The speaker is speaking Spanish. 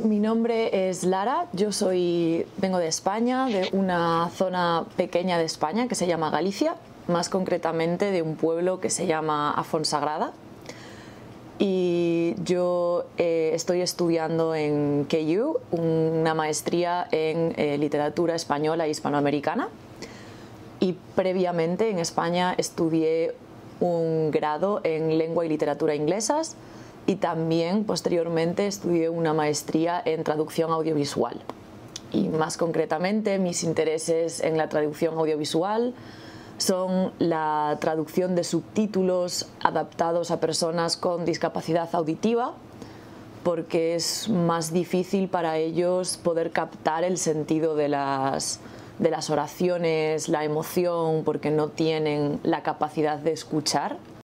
Mi nombre es Lara, vengo de España, de una zona pequeña de España que se llama Galicia, más concretamente de un pueblo que se llama Afonsagrada. Y yo estoy estudiando en KU una maestría en literatura española e hispanoamericana. Y previamente en España estudié un grado en lengua y literatura inglesas y también posteriormente estudié una maestría en traducción audiovisual. Y más concretamente mis intereses en la traducción audiovisual son la traducción de subtítulos adaptados a personas con discapacidad auditiva, porque es más difícil para ellos poder captar el sentido de las oraciones, la emoción, porque no tienen la capacidad de escuchar.